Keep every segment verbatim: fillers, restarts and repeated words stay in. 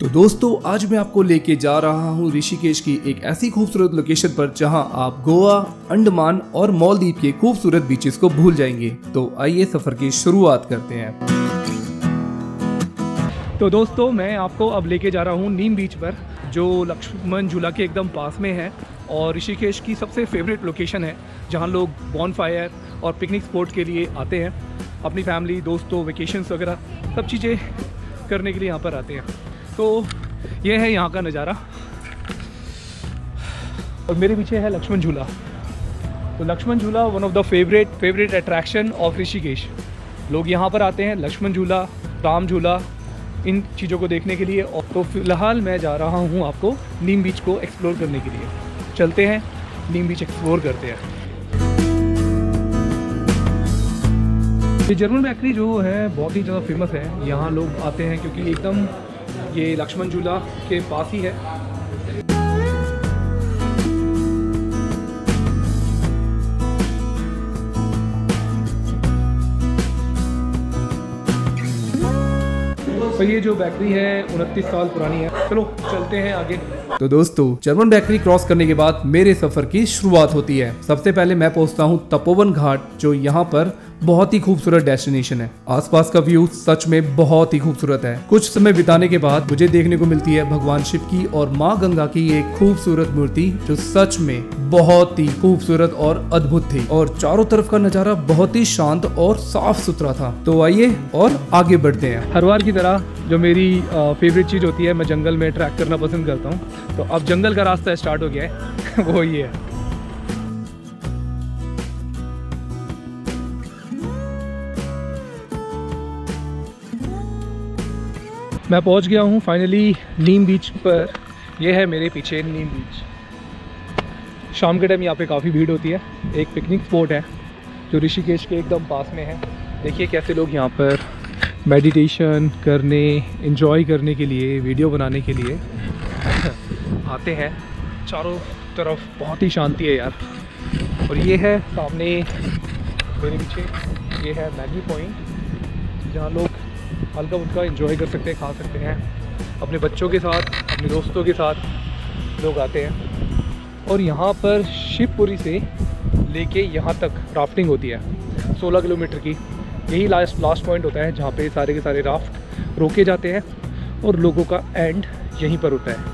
तो दोस्तों आज मैं आपको लेके जा रहा हूँ ऋषिकेश की एक ऐसी खूबसूरत लोकेशन पर जहाँ आप गोवा, अंडमान और मालदीव के खूबसूरत बीचेस को भूल जाएंगे। तो आइए सफर की शुरुआत करते हैं। तो दोस्तों मैं आपको अब लेके जा रहा हूँ नीम बीच पर, जो लक्ष्मण झूला के एकदम पास में है और ऋषिकेश की सबसे फेवरेट लोकेशन है जहाँ लोग बॉनफायर और पिकनिक स्पॉट के लिए आते हैं। अपनी फैमिली, दोस्तों, वेकेशंस वगैरह सब चीज़ें करने के लिए यहाँ पर आते हैं। तो ये है यहाँ का नज़ारा और मेरे पीछे है लक्ष्मण झूला। तो Lakshman Jhula one of the favourite favourite attraction of Rishikesh. लोग यहाँ पर आते हैं लक्ष्मण झूला, राम झूला, इन चीज़ों को देखने के लिए। तो फिलहाल मैं जा रहा हूँ आपको नीम बीच को एक्सप्लोर करने के लिए। चलते हैं नीम बीच एक्सप्लोर करते हैं। ये जर्मन बेकरी जो है बहुत ही ज़्यादा फेमस है। यहाँ लोग आते हैं क्योंकि एकदम ये लक्ष्मण झूला के पास ही है। तो ये जो बेकरी है उनतीस साल पुरानी है। चलो चलते हैं आगे। तो दोस्तों जर्मन बेकरी क्रॉस करने के बाद मेरे सफर की शुरुआत होती है। सबसे पहले मैं पहुंचता हूं तपोवन घाट, जो यहाँ पर बहुत ही खूबसूरत डेस्टिनेशन है। आसपास का व्यू सच में बहुत ही खूबसूरत है। कुछ समय बिताने के बाद मुझे देखने को मिलती है भगवान शिव की और माँ गंगा की एक खूबसूरत मूर्ति, जो सच में बहुत ही खूबसूरत और अद्भुत थी। और चारों तरफ का नजारा बहुत ही शांत और साफ सुथरा था। तो आइए और आगे बढ़ते हैं। हर बार की तरह जो मेरी फेवरेट चीज़ होती है, मैं जंगल में ट्रैक करना पसंद करता हूँ। तो अब जंगल का रास्ता स्टार्ट हो गया है वो ये है। मैं पहुंच गया हूं फाइनली नीम बीच पर। यह है मेरे पीछे नीम बीच। शाम के टाइम यहाँ पे काफ़ी भीड़ होती है। एक पिकनिक स्पॉट है जो ऋषिकेश के एकदम पास में है। देखिए कैसे लोग यहाँ पर मेडिटेशन करने, एंजॉय करने के लिए, वीडियो बनाने के लिए आते हैं। चारों तरफ बहुत ही शांति है यार। और ये है सामने मेरे पीछे, ये है मैगी पॉइंट, जहाँ लोग हल्का फुल्का एंजॉय कर सकते हैं, खा सकते हैं। अपने बच्चों के साथ, अपने दोस्तों के साथ लोग आते हैं। और यहाँ पर शिवपुरी से लेके यहाँ तक राफ्टिंग होती है सोलह किलोमीटर की। यही लास्ट लास्ट पॉइंट होता है जहाँ पे सारे के सारे राफ्ट रोके जाते हैं और लोगों का एंड यहीं पर होता है।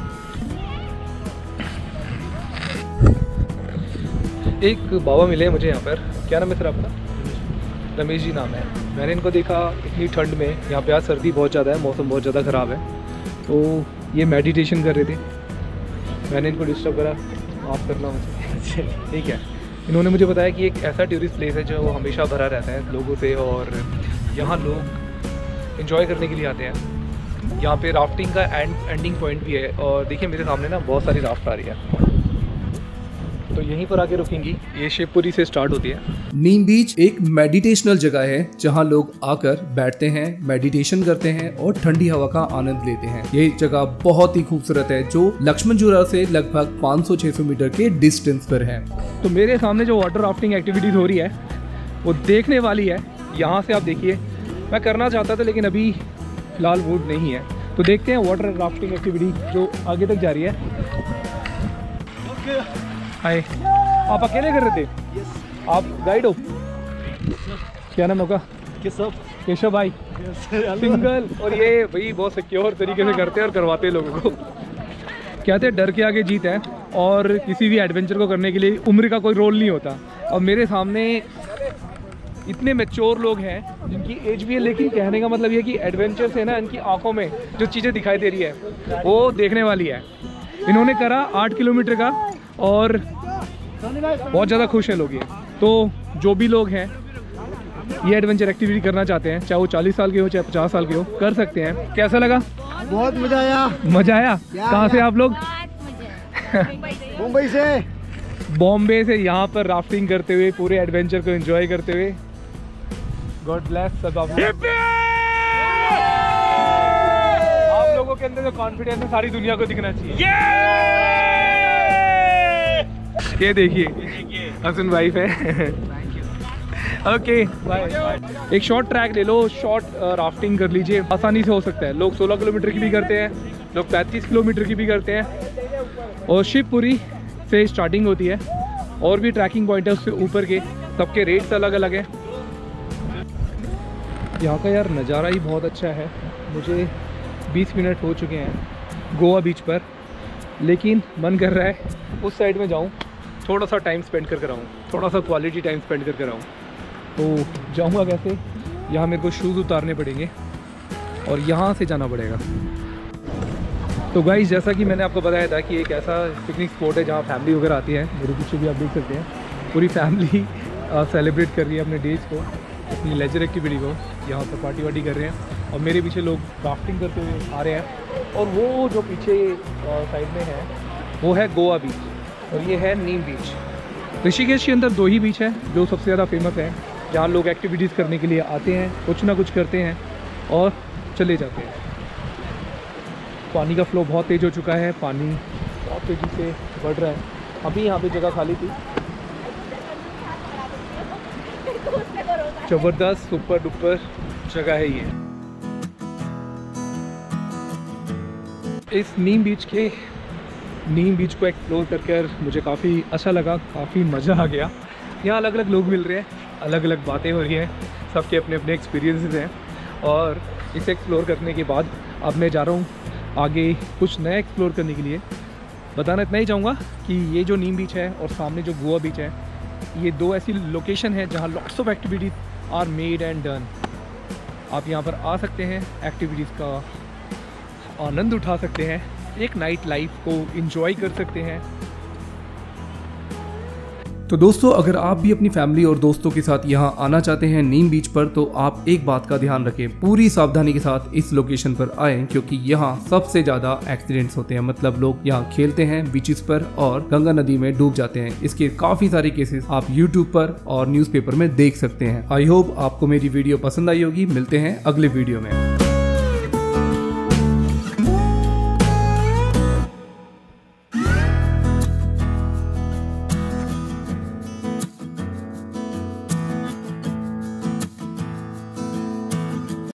एक बाबा मिले मुझे यहाँ पर। क्या नाम है सर आपका? रमेश जी नाम है। मैंने इनको देखा इतनी ठंड में, यहाँ पे आज सर्दी बहुत ज़्यादा है, मौसम बहुत ज़्यादा ख़राब है, तो ये मेडिटेशन कर रहे थे। मैंने इनको डिस्टर्ब करा, माफ़ करना मुझे। ठीक है। इन्होंने मुझे बताया कि एक ऐसा टूरिस्ट प्लेस है जो हमेशा भरा रहता है लोगों से और यहाँ लोग एंजॉय करने के लिए आते हैं। यहाँ पे राफ्टिंग का एंड एंडिंग पॉइंट भी है। और देखिए मेरे सामने ना बहुत सारी राफ्ट आ रही है, तो यहीं पर आके रुकेंगी। ये शिवपुरी से स्टार्ट होती है। नीम बीच एक मेडिटेशनल जगह है जहां लोग आकर बैठते हैं, मेडिटेशन करते हैं और ठंडी हवा का आनंद लेते हैं। ये जगह बहुत ही खूबसूरत है, जो लक्ष्मण झूला से लगभग पाँच सौ छह सौ मीटर के डिस्टेंस पर है। तो मेरे सामने जो वाटर राफ्टिंग एक्टिविटीज़ हो रही है वो देखने वाली है। यहाँ से आप देखिए, मैं करना चाहता था लेकिन अभी फिलहाल मूड नहीं है। तो देखते हैं वाटर राफ्टिंग एक्टिविटी जो आगे तक जा रही है। हाय, आप अकेले कर रहे थे? yes. आप गाइड हो? yes, क्या नाम होगा? केशव। केशव भाई yes, सिंगल। और ये भाई बहुत सिक्योर तरीके से करते हैं और करवाते हैं लोगों को। कहते हैं डर के आगे जीत है, और किसी भी एडवेंचर को करने के लिए उम्र का कोई रोल नहीं होता। अब मेरे सामने इतने मैच्योर लोग हैं जिनकी एज भी है, लेकिन कहने का मतलब ये कि एडवेंचर से ना इनकी आंखों में जो चीज़ें दिखाई दे रही है वो देखने वाली है। इन्होंने करा आठ किलोमीटर का और बहुत ज़्यादा खुश हैं लोग। ये तो जो भी लोग हैं ये एडवेंचर एक्टिविटी करना चाहते हैं, चाहे वो चालीस साल के हो चाहे पचास साल के हो, कर सकते हैं। कैसा लगा? बहुत मजा आया। मजा आया? कहाँ से आप लोग? मुंबई से। बॉम्बे से यहाँ पर राफ्टिंग करते हुए, पूरे एडवेंचर को एंजॉय करते हुए। गॉड ब्लेस सब आप आप लोगों के अंदर जो कॉन्फिडेंस है सारी दुनिया को दिखना चाहिए। ये देखिए हसन वाइफ है। Okay bye. एक शॉर्ट ट्रैक ले लो, शॉर्ट राफ्टिंग कर लीजिए, आसानी से हो सकता है। लोग सोलह किलोमीटर की भी करते हैं, लोग पैंतीस किलोमीटर की भी करते हैं। और शिवपुरी से स्टार्टिंग होती है, और भी ट्रैकिंग पॉइंट है उससे ऊपर के, सबके रेट्स अलग अलग हैं। यहाँ का यार नज़ारा ही बहुत अच्छा है। मुझे बीस मिनट हो चुके हैं गोवा बीच पर, लेकिन मन कर रहा है उस साइड में जाऊँ, थोड़ा सा टाइम स्पेंड कर कर आऊँ, थोड़ा सा क्वालिटी टाइम स्पेंड कर कर आऊँ। तो जाऊँगा कैसे? यहाँ मेरे को शूज़ उतारने पड़ेंगे और यहाँ से जाना पड़ेगा। तो गाइस, जैसा कि मैंने आपको बताया था कि एक ऐसा पिकनिक स्पॉट है जहाँ फैमिली वगैरह आती है। मेरे पीछे भी आप देख सकते हैं, पूरी फैमिली सेलिब्रेट कर रही है अपने डेज़ को, अपनी लेजर एक्टिविटी को। यहाँ पर पार्टी वार्टी कर रहे हैं और मेरे पीछे लोग राफ्टिंग करते हुए आ रहे हैं। और वो जो पीछे साइड में है वो है गोवा बीच और ये है नीम बीच। ऋषिकेश के अंदर दो ही बीच है जो सबसे ज़्यादा फेमस है, जहाँ लोग एक्टिविटीज़ करने के लिए आते हैं, कुछ ना कुछ करते हैं और चले जाते हैं। पानी का फ्लो बहुत तेज़ हो चुका है, पानी बहुत तेज़ी से बढ़ रहा है। अभी यहाँ पे जगह खाली थी। ज़बरदस्त सुपर डुपर जगह है ये। इस नीम बीच के नीम बीच को एक्सप्लोर कर कर मुझे काफ़ी अच्छा लगा, काफ़ी मज़ा आ गया। यहाँ अलग अलग लोग मिल रहे हैं, अलग अलग बातें हो रही हैं, सबके अपने अपने एक्सपीरियंसेस हैं। और इसे एक्सप्लोर करने के बाद अब मैं जा रहा हूँ आगे कुछ नया एक्सप्लोर करने के लिए। बताना इतना ही चाहूँगा कि ये जो नीम बीच है और सामने जो गोवा बीच है, ये दो ऐसी लोकेशन है जहाँ lots of activities are made and done. आप यहाँ पर आ सकते हैं, एक्टिविटीज़ का आनंद उठा सकते हैं, एक नाइट लाइफ को एंजॉय कर सकते हैं। तो दोस्तों, अगर आप भी अपनी फैमिली और दोस्तों के साथ यहाँ आना चाहते हैं नीम बीच पर, तो आप एक बात का ध्यान रखें, पूरी सावधानी के साथ इस लोकेशन पर आएं, क्योंकि यहाँ सबसे ज्यादा एक्सीडेंट्स होते हैं। मतलब लोग यहाँ खेलते हैं बीचेस पर और गंगा नदी में डूब जाते हैं। इसके काफी सारे केसेस आप यूट्यूब पर और न्यूज़पेपर में देख सकते हैं। आई होप आपको मेरी वीडियो पसंद आई होगी। मिलते हैं अगले वीडियो में।